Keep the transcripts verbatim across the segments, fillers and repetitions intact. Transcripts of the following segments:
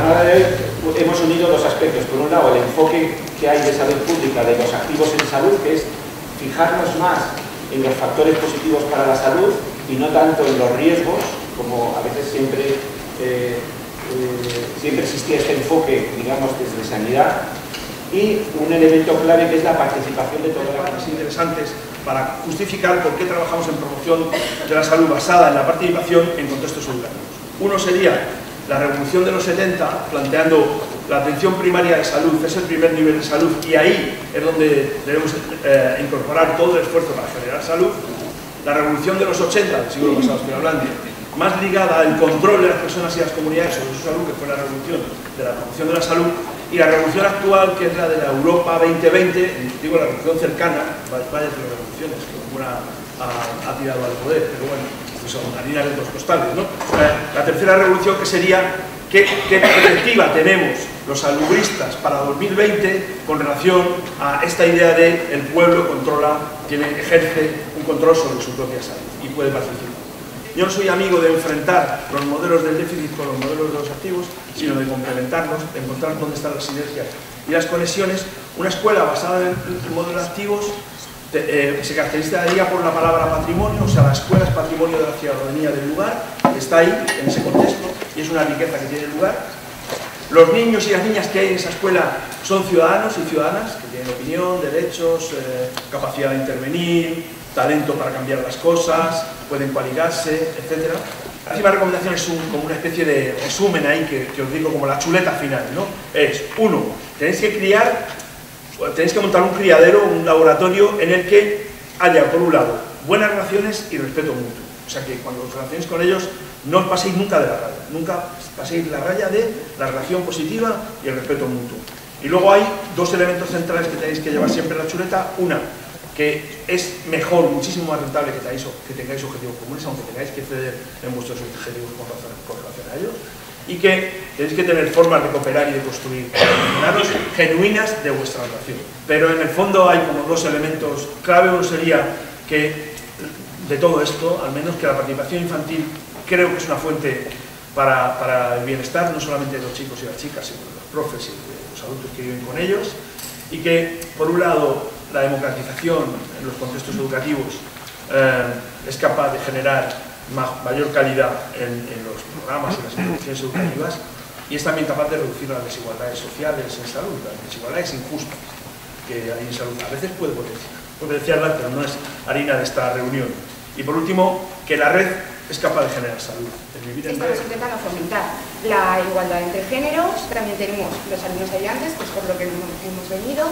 jornada de hoy hemos unido dos aspectos. Por un lado, el enfoque que hay de salud pública de los activos en salud, que es fijarnos más en los factores positivos para la salud y no tanto en los riesgos, como a veces siempre, eh, eh, siempre existía este enfoque, digamos, desde sanidad. Y un elemento clave que es la participación de todas las partes interesantes para justificar por qué trabajamos en promoción de la salud basada en la participación en contextos educativos. Uno sería la revolución de los setenta, planteando la atención primaria de salud, es el primer nivel de salud, y ahí es donde debemos eh, incorporar todo el esfuerzo para generar salud. La revolución de los ochenta, del siglo pasado estoy hablando, más ligada al control de las personas y las comunidades sobre su salud, que fue la revolución de la promoción de la salud, y la revolución actual, que es la de la Europa veinte veinte, digo la revolución cercana, vaya tres revoluciones, que una ha, ha tirado al poder, pero bueno, son harinas de dos costales, ¿no? La, la tercera revolución, que sería qué, qué perspectiva tenemos los salubristas para dos mil veinte con relación a esta idea de el pueblo controla, tiene, ejerce un control sobre su propia salud y puede participar. Yo no soy amigo de enfrentar los modelos del déficit con los modelos de los activos, sino de complementarlos, de encontrar dónde están las sinergias y las conexiones. Una escuela basada en el modelo de activos eh, se caracterizaría por la palabra patrimonio, o sea, la escuela es patrimonio de la ciudadanía del lugar, está ahí, en ese contexto, y es una riqueza que tiene el lugar. Los niños y las niñas que hay en esa escuela son ciudadanos y ciudadanas, que tienen opinión, derechos, eh, capacidad de intervenir, talento para cambiar las cosas, pueden cualificarse, etcétera. La última recomendación es un, como una especie de resumen ahí que, que os digo como la chuleta final, ¿no? Es, uno, tenéis que criar, tenéis que montar un criadero, un laboratorio en el que haya, por un lado, buenas relaciones y respeto mutuo. O sea que cuando os relacionéis con ellos, no os paséis nunca de la raya, nunca paséis la raya de la relación positiva y el respeto mutuo. Y luego hay dos elementos centrales que tenéis que llevar siempre en la chuleta. Una, que es mejor, muchísimo más rentable que tengáis, que tengáis objetivos comunes, aunque tengáis que ceder en vuestros objetivos con relación, con relación a ellos, y que tenéis que tener formas de cooperar y de construir relacionados genuinas de vuestra relación. Pero en el fondo hay como dos elementos clave. Uno sería que de todo esto, al menos que la participación infantil creo que es una fuente para, para el bienestar, no solamente de los chicos y las chicas, sino de los profes y de los adultos que viven con ellos, y que, por un lado, la democratización en los contextos educativos eh, es capaz de generar ma mayor calidad en, en los programas y las instituciones educativas, y es también capaz de reducir las desigualdades sociales en salud, las desigualdades injustas que hay en salud. A veces puede potenciar, potenciarlas, pero no es harina de esta reunión. Y por último, que la red es capaz de generar salud. Estamos intentando fomentar la igualdad entre géneros. También tenemos los alumnos ayudantes, pues por lo que hemos venido,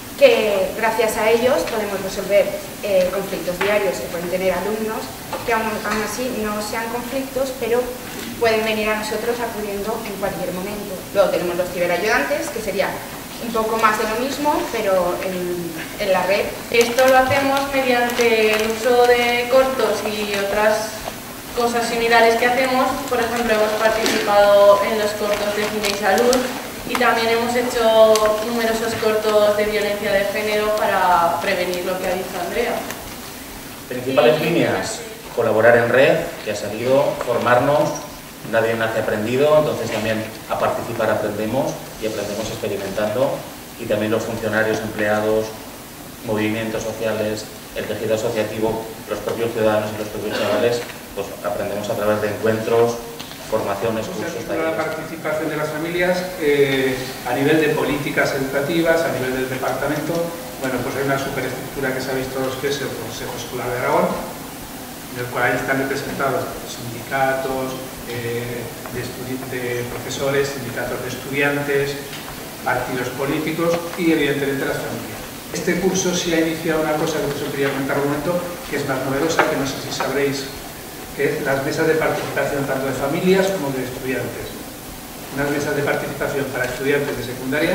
que gracias a ellos podemos resolver eh, conflictos diarios que pueden tener alumnos, que aún, aún así no sean conflictos, pero pueden venir a nosotros acudiendo en cualquier momento. Luego tenemos los ciberayudantes, que sería un poco más de lo mismo, pero en, en la red. Esto lo hacemos mediante el uso de cortos y otras cosas similares que hacemos. Por ejemplo, hemos participado en los cortos de cine y salud, y también hemos hecho numerosos cortos de violencia de género para prevenir lo que ha dicho Andrea. Principales líneas: colaborar en red, que ha salido, formarnos, nadie nace aprendido, entonces también a participar aprendemos y aprendemos experimentando, y también los funcionarios, empleados, movimientos sociales, el tejido asociativo, los propios ciudadanos y los propios chavales, pues aprendemos a través de encuentros, formaciones, cursos, talleres. La participación de las familias eh, a nivel de políticas educativas, a nivel del departamento. Bueno, pues hay una superestructura que sabéis todos que es el Consejo Escolar de Aragón, en el cual ahí están representados sindicatos, eh, de, de profesores, sindicatos de estudiantes, partidos políticos y evidentemente las familias. Este curso sí ha iniciado una cosa que os quería comentar un momento, que es más novedosa, que no sé si sabréis, que es las mesas de participación tanto de familias como de estudiantes. Unas mesas de participación para estudiantes de secundaria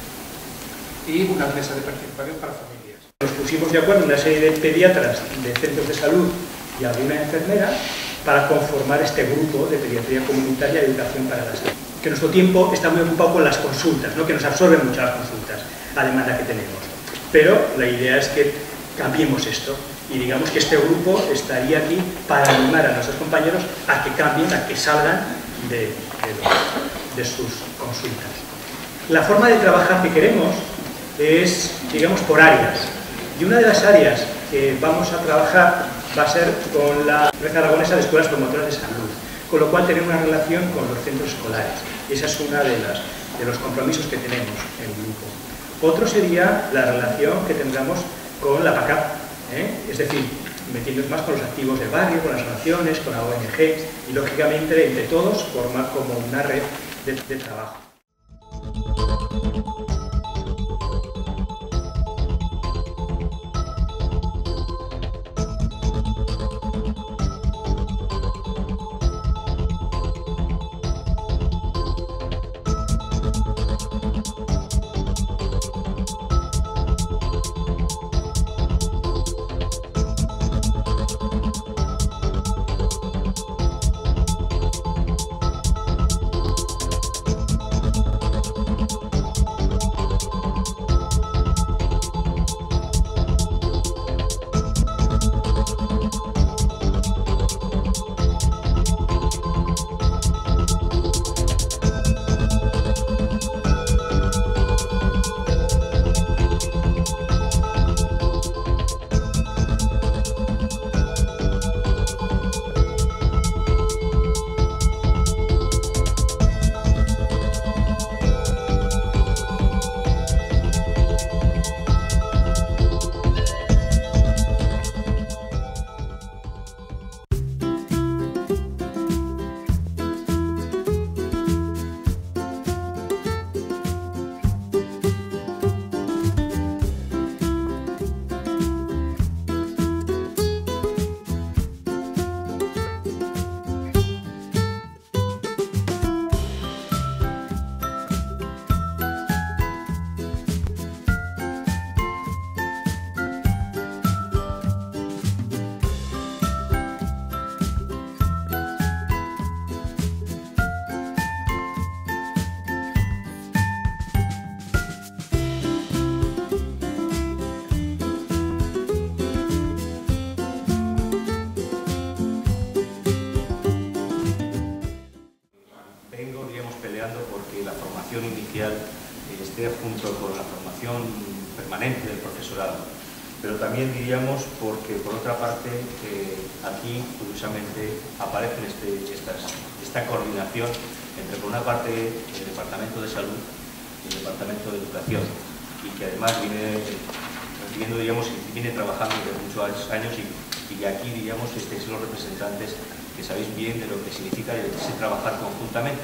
y unas mesas de participación para familias. Nos pusimos de acuerdo una serie de pediatras de centros de salud y alguna enfermera para conformar este grupo de pediatría comunitaria y educación para la salud. Que nuestro tiempo está muy ocupado con las consultas, ¿no? Que nos absorben mucho las consultas, la demanda que tenemos. Pero la idea es que cambiemos esto. Y digamos que este grupo estaría aquí para animar a nuestros compañeros a que cambien, a que salgan de, de lo de sus consultas. La forma de trabajar que queremos es, digamos, por áreas. Y una de las áreas que vamos a trabajar va a ser con la Red Aragonesa de Escuelas Promotoras de Salud, con lo cual tenemos una relación con los centros escolares. Esa es una de, las, de los compromisos que tenemos en el grupo. Otro sería la relación que tendremos con la PACAP, ¿eh? Es decir, metiéndonos más con los activos del barrio, con las asociaciones, con la O N G y, lógicamente, entre todos formar como una red de, de trabajo. Porque la formación inicial esté junto con la formación permanente del profesorado, pero también diríamos porque, por otra parte, eh, aquí curiosamente aparece este, estas, esta coordinación entre, por una parte, el Departamento de Salud y el Departamento de Educación, y que además viene recibiendo, digamos, viene trabajando desde muchos años, y, y aquí, digamos, estéis los representantes que sabéis bien de lo que significa y de trabajar conjuntamente.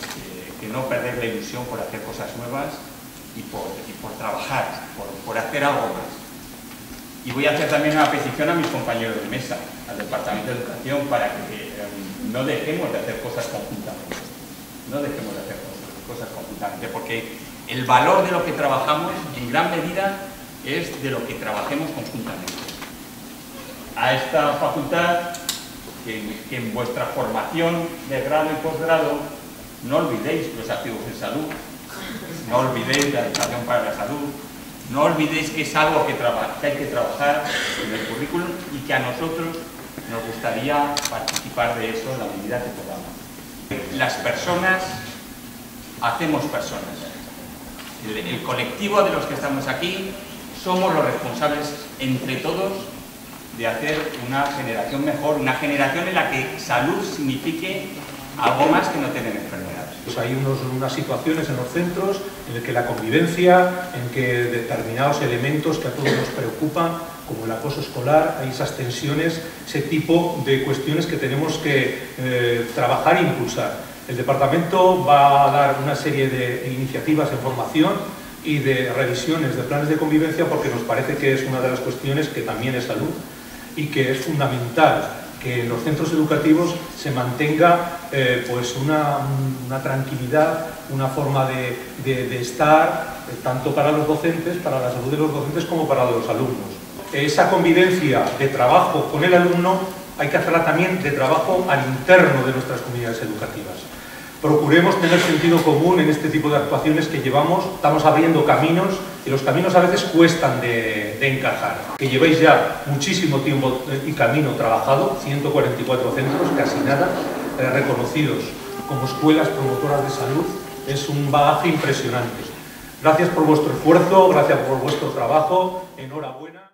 Que no perder la ilusión por hacer cosas nuevas y por, y por trabajar, por, por hacer algo más. Y voy a hacer también una petición a mis compañeros de mesa, al Departamento de Educación, para que eh, no dejemos de hacer cosas conjuntamente. No dejemos de hacer cosas, cosas conjuntamente, porque el valor de lo que trabajamos, en gran medida, es de lo que trabajemos conjuntamente. A esta facultad, que, que en vuestra formación de grado y posgrado, no olvidéis los activos de salud, no olvidéis la educación para la salud, no olvidéis que es algo que, que hay que trabajar en el currículum y que a nosotros nos gustaría participar de eso en la medida que podamos. Las personas hacemos personas. El, el colectivo de los que estamos aquí somos los responsables entre todos de hacer una generación mejor, una generación en la que salud signifique algo más que no tener enfermedades. Pues hay unos, unas situaciones en los centros en las que la convivencia, en que determinados elementos que a todos nos preocupan, como el acoso escolar, hay esas tensiones, ese tipo de cuestiones que tenemos que eh, trabajar e impulsar. El departamento va a dar una serie de iniciativas en formación y de revisiones de planes de convivencia, porque nos parece que es una de las cuestiones que también es salud y que es fundamental que en los centros educativos se mantenga eh, pues una, una tranquilidad, una forma de, de, de estar, eh, tanto para los docentes, para la salud de los docentes, como para los alumnos. Esa convivencia de trabajo con el alumno hay que hacerla también de trabajo al interno de nuestras comunidades educativas. Procuremos tener sentido común en este tipo de actuaciones que llevamos, estamos abriendo caminos y los caminos a veces cuestan de, de encajar. Que lleváis ya muchísimo tiempo y camino trabajado, ciento cuarenta y cuatro centros, casi nada, eh, reconocidos como escuelas promotoras de salud, es un bagaje impresionante. Gracias por vuestro esfuerzo, gracias por vuestro trabajo, enhorabuena.